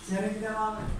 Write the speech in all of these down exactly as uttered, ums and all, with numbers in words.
Seninki devam et.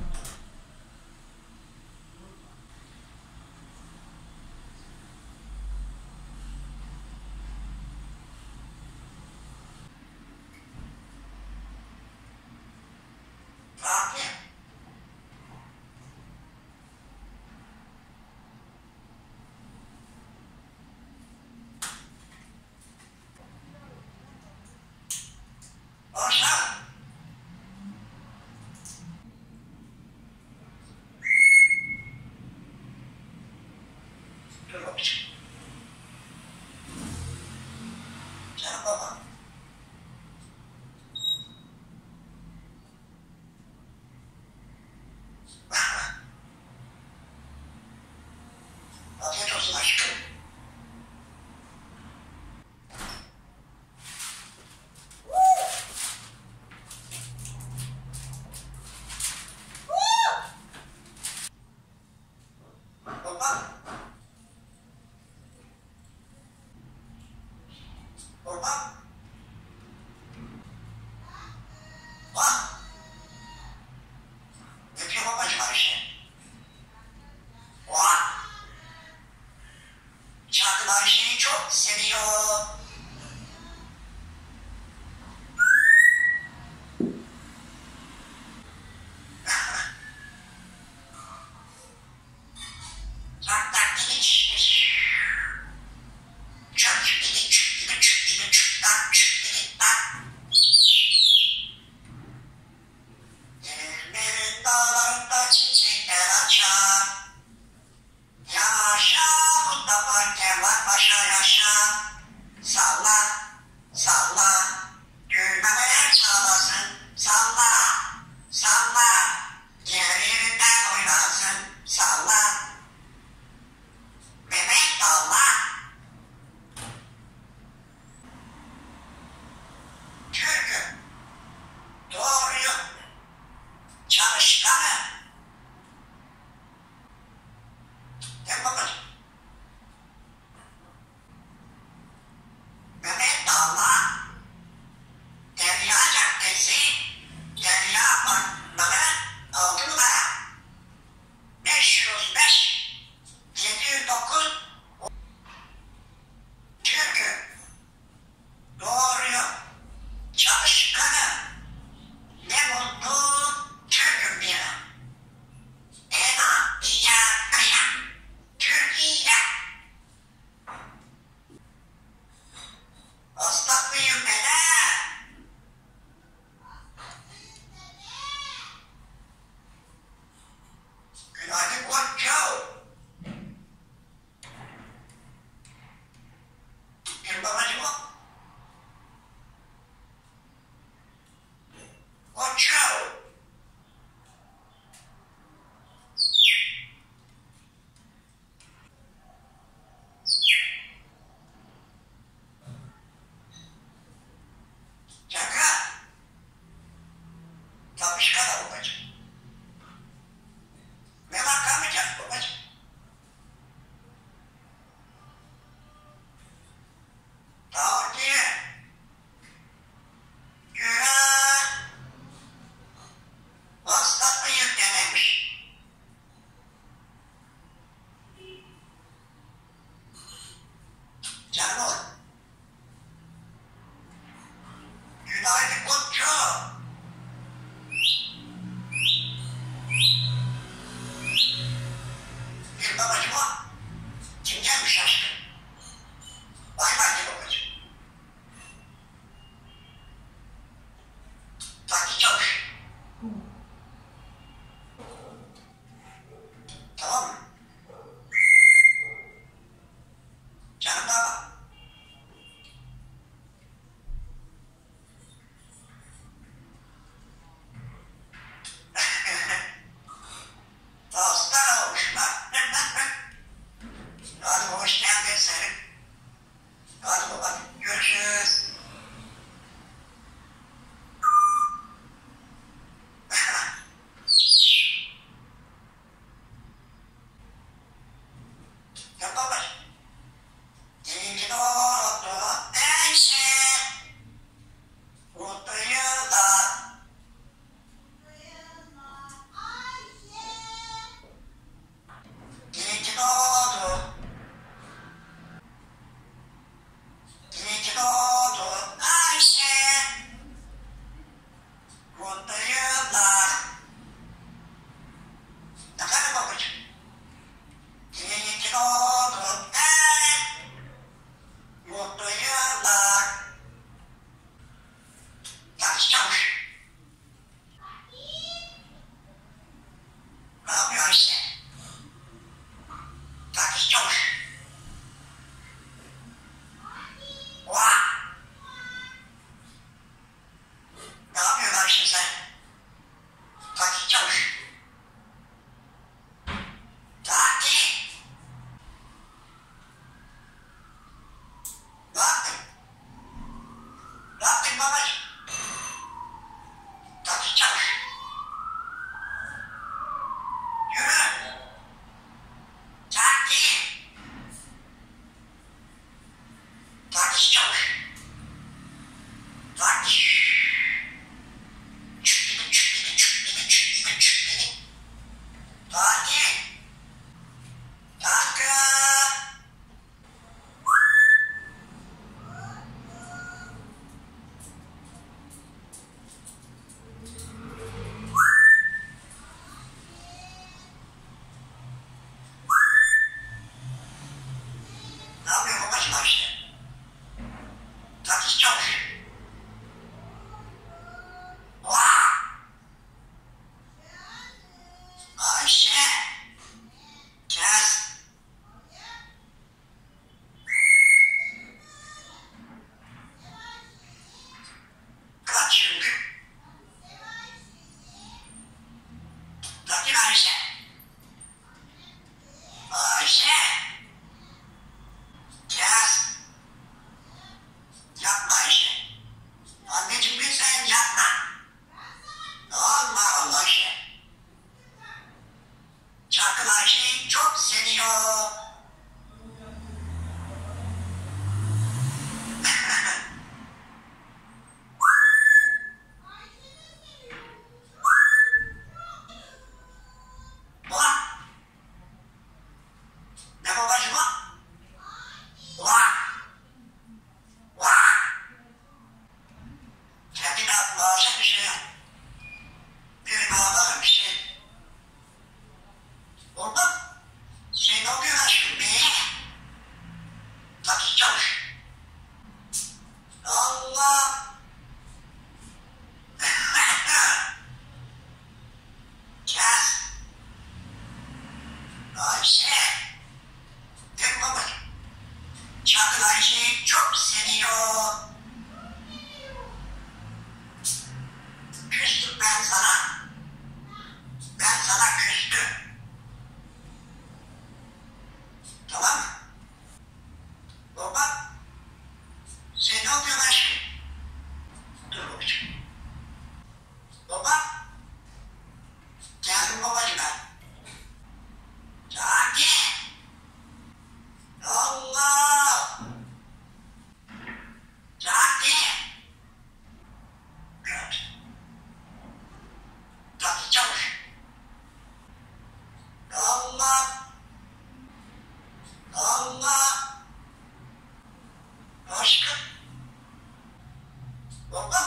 Baba.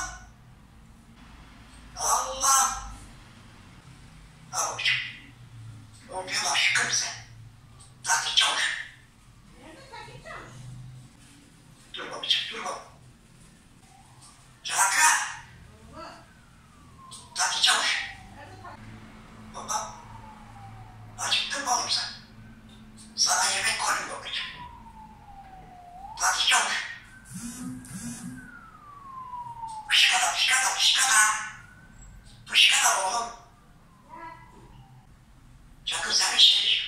Allah. Al babacığım. Oraya bak şu kırmızı. Taktik çalış. Nerede takip çalış? Dur babacığım, dur baba. Caka. Baba. Taktik çalış. Nerede takip? Baba. Acıktın mı oğlum sen? Sana yemek koydum babacığım. Taktik çalış. Pışkada, pışkada, pışkada. Pışkada oğlum. Çakır sen bir şey diyor.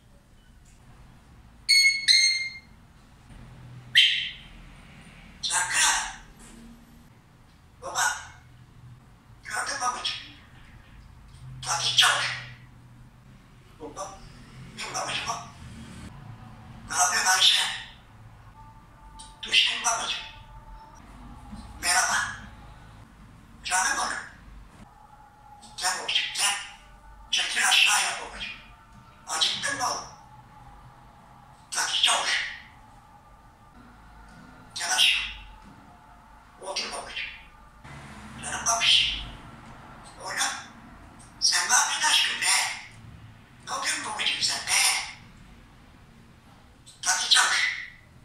Çakır. Baba. Gördün mü babacığım? Taktik çalış. Baba. Kim babacığım o? Ne yapıyorsun Ayşe? Düştün babacığım. Merhaba. Canım oğlum. Gel babacığım gel. Çekil aşağıya babacığım. Acıktın mı oğlum? Taktik çalış. Gel aşağı. Otur babacığım. Canım babiş. Oğlum. Sen ne yapıyorsun aşkım be? Ne yapıyorsun babacığım sen be? Taktik çalış.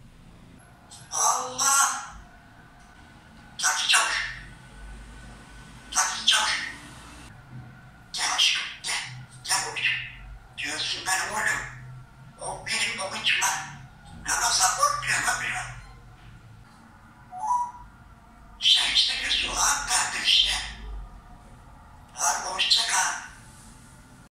Allah. Taktik çalış. Taktik çalış. Gel aşkım gel. Gel babacığım. Diyorsun benim oğlum. O benim babacığım ha. Namaza korkmuyor babacığım. Sen işte gözü olan kardeşine. Harbi hoşça kal.